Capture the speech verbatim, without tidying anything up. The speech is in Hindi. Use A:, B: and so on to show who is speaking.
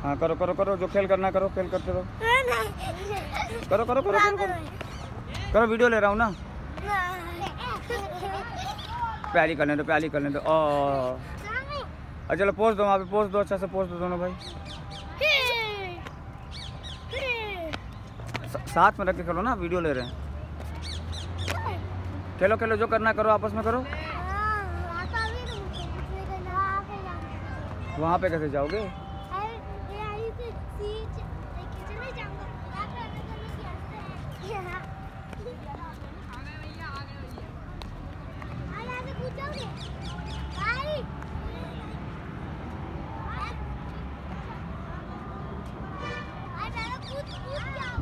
A: हाँ करो करो करो, जो खेल करना करो, खेल करते रहो। करो करो करो करो करो करो, वीडियो ले रहा हूँ ना। प्यारी करने दो, प्यारी करने दो। ओ चलो पोज दो, वहाँ पे पोज दो, अच्छा से पोज दो दोनों भाई। साथ में रख के खेलो ना, वीडियो ले रहे हैं। खेलो खेलो, जो करना करो, आपस में करो। वहाँ पे कैसे जाओगे?
B: कूद कूद